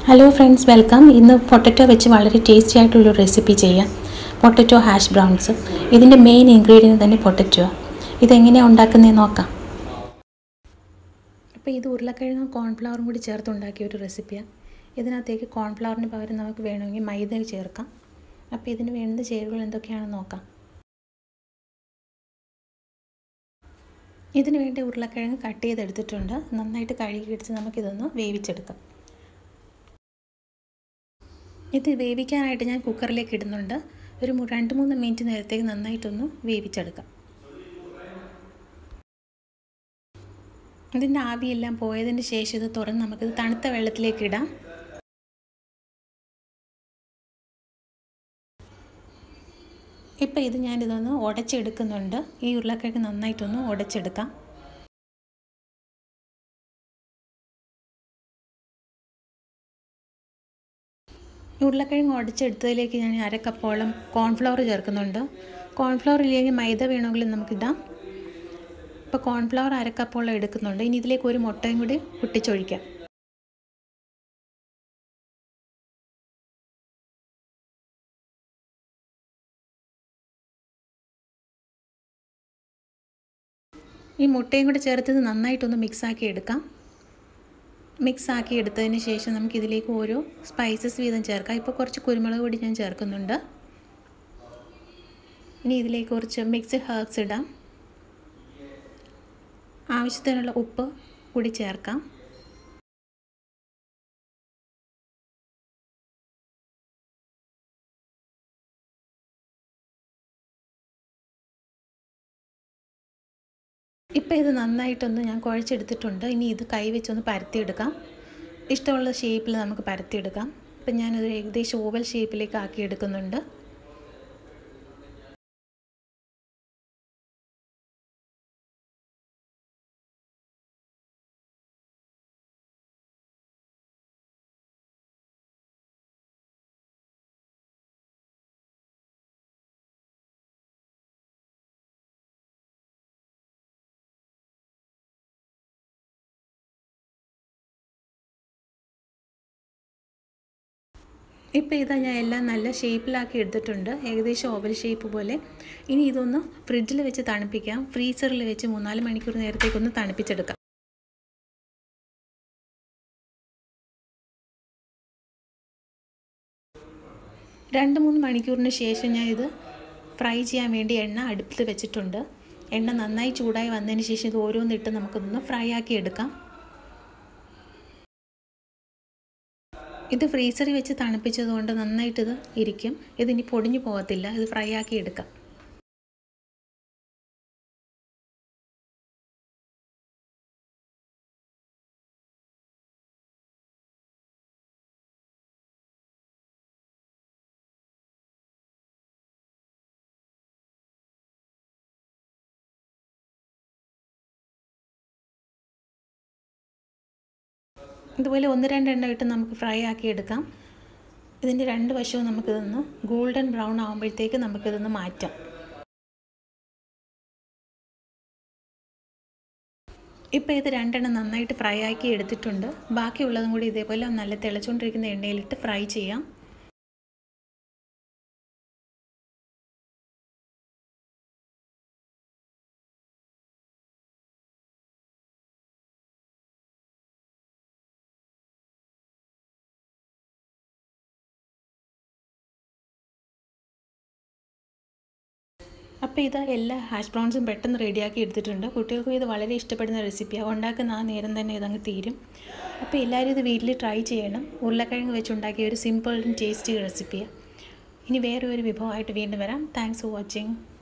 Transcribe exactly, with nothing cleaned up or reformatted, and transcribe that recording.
Hello friends, welcome. ഇന്ന് potato വെച്ച് വളരെ ടേസ്റ്റി ആയിട്ടുള്ളൊരു റെസിപ്പി ചെയ്യാം. Potato hash browns. ഇതിൻ്റെ മെയിൻ ഇൻഗ്രീഡിയൻറ്റ് തന്നെ പൊട്ടറ്റോ. ഇതെങ്ങനെയാണ് ഉണ്ടാക്കുന്നതെന്ന് നോക്കാം. അപ്പോൾ ഇത് ഉരുളക്കിഴങ്ങും കോൺഫ്ലവറും കൂടി ചേർത്ത് ഉണ്ടാക്കിയ ഒരു റെസിപ്പിയാണ്. ഇതിനകത്തേക്ക് കോൺഫ്ലവറിന് പകരം നമുക്ക് വേണമെങ്കിൽ മൈദ ചേർക്കാം. അപ്പോൾ ഇതിന് വേണ്ട ചേരുവകൾ എന്തൊക്കെയാണെന്ന് നോക്കാം. ഇതിന് വേണ്ടി ഉരുളക്കിഴങ്ങ് കട്ട് ചെയ്തെടുത്തിട്ടുണ്ട്. നന്നായിട്ട് കഴുകിയെടുത്ത് നമുക്കിതൊന്ന് വേവിച്ചെടുക്കാം. ഇത് വേവിക്കാനായിട്ട് ഞാൻ കുക്കറിലേക്ക് ഇടുന്നുണ്ട്. ഒരു രണ്ട് മൂന്ന് മിനിറ്റ് നേരത്തേക്ക് നന്നായിട്ടൊന്ന് വേവിച്ചെടുക്കാം. ഇതിൻ്റെ ആവിയെല്ലാം പോയതിന് ശേഷം ഇത് തുറന്ന് നമുക്കിത് തണുത്ത വെള്ളത്തിലേക്ക് ഇടാം. ഇപ്പോൾ ഇത് ഞാനിതൊന്ന് ഉടച്ചെടുക്കുന്നുണ്ട്. ഈ ഉരുളക്കിഴങ്ങ് നന്നായിട്ടൊന്ന് ഉടച്ചെടുക്കാം. ഉരുളക്കിഴങ്ങ് ഉടച്ചെടുത്തതിലേക്ക് ഞാൻ അര കപ്പോളം കോൺഫ്ലവർ ചേർക്കുന്നുണ്ട്. കോൺഫ്ലവർ ഇല്ലെങ്കിൽ മൈദ വേണമെങ്കിലും നമുക്കിടാം. ഇപ്പോൾ കോൺഫ്ലവർ അര കപ്പോളം എടുക്കുന്നുണ്ട്. ഇനി ഇതിലേക്ക് ഒരു മുട്ടയും കൂടി പൊട്ടിച്ചൊഴിക്കാം. ഈ മുട്ടയും കൂടി ചേർത്തത് നന്നായിട്ടൊന്ന് മിക്സാക്കി എടുക്കാം. മിക്സാക്കി എടുത്തതിന് ശേഷം നമുക്കിതിലേക്ക് ഓരോ സ്പൈസസ് വീതം ചേർക്കാം. ഇപ്പോൾ കുറച്ച് കുരുമുളക് പൊടി ഞാൻ ചേർക്കുന്നുണ്ട്. ഇനി ഇതിലേക്ക് കുറച്ച് മിക്സ്ഡ് ഹെർബ്സ് ഇടാം. ആവശ്യത്തിനുള്ള ഉപ്പ് കൂടി ചേർക്കാം. ഇപ്പോൾ ഇത് നന്നായിട്ടൊന്ന് ഞാൻ കുഴച്ചെടുത്തിട്ടുണ്ട്. ഇനി ഇത് കൈ വെച്ചൊന്ന് പരത്തിയെടുക്കാം. ഇഷ്ടമുള്ള ഷേപ്പിൽ നമുക്ക് പരത്തിയെടുക്കാം. ഇപ്പം ഞാനൊരു ഏകദേശം ഓവൽ ഷേപ്പിലേക്ക് ആക്കി എടുക്കുന്നുണ്ട്. ഇപ്പോൾ ഇതാ ഞാൻ എല്ലാം നല്ല ഷേപ്പിലാക്കി എടുത്തിട്ടുണ്ട്. ഏകദേശം ഓവൽ ഷേപ്പ് പോലെ. ഇനി ഇതൊന്ന് ഫ്രിഡ്ജിൽ വെച്ച് തണുപ്പിക്കാം. ഫ്രീസറിൽ വെച്ച് മൂന്നാല് മണിക്കൂർ നേരത്തേക്കൊന്ന് തണുപ്പിച്ചെടുക്കാം. രണ്ട് മൂന്ന് മണിക്കൂറിന് ശേഷം ഞാൻ ഇത് ഫ്രൈ ചെയ്യാൻ വേണ്ടി എണ്ണ അടുപ്പിൽ വെച്ചിട്ടുണ്ട്. എണ്ണ നന്നായി ചൂടായി വന്നതിന് ശേഷം ഇത് ഓരോന്നിട്ട് നമുക്കിതൊന്ന് ഫ്രൈ ആക്കി എടുക്കാം. ഇത് ഫ്രീസറിൽ വെച്ച് തണുപ്പിച്ചതുകൊണ്ട് നന്നായിട്ടിത് ഇരിക്കും. ഇതിനി പൊടിഞ്ഞു പോകത്തില്ല. ഇത് ഫ്രൈ ആക്കി എടുക്കാം. ഇതുപോലെ ഒന്ന് രണ്ടെണ്ണം ഇട്ട് നമുക്ക് ഫ്രൈ ആക്കി എടുക്കാം. ഇതിൻ്റെ രണ്ട് വശവും നമുക്കിതൊന്ന് ഗോൾഡൻ ബ്രൗൺ ആകുമ്പോഴത്തേക്ക് നമുക്കിതൊന്ന് മാറ്റാം. ഇപ്പോൾ ഇത് രണ്ടെണ്ണം നന്നായിട്ട് ഫ്രൈ ആക്കി എടുത്തിട്ടുണ്ട്. ബാക്കിയുള്ളതും കൂടി ഇതേപോലെ നല്ല തിളച്ചുകൊണ്ടിരിക്കുന്ന എണ്ണയിലിട്ട് ഫ്രൈ ചെയ്യാം. അപ്പോൾ ഇത് എല്ലാ ഹാഷ് ബ്രൗൺസും പെട്ടെന്ന് റെഡിയാക്കി എടുത്തിട്ടുണ്ട്. കുട്ടികൾക്കും ഇത് വളരെ ഇഷ്ടപ്പെടുന്ന റെസിപ്പിയാണ്. ഉണ്ടാക്കുന്ന ആ നേരം തന്നെ ഇതങ്ങ് തീരും. അപ്പോൾ എല്ലാവരും ഇത് വീട്ടിൽ ട്രൈ ചെയ്യണം. ഉരുളക്കിഴങ്ങ് വെച്ചുണ്ടാക്കിയ ഒരു സിമ്പിൾ ആൻഡ് ടേസ്റ്റി റെസിപ്പിയാണ്. ഇനി വേറെ ഒരു വിഭവമായിട്ട് വീണ്ടും വരാം. Thanks for watching.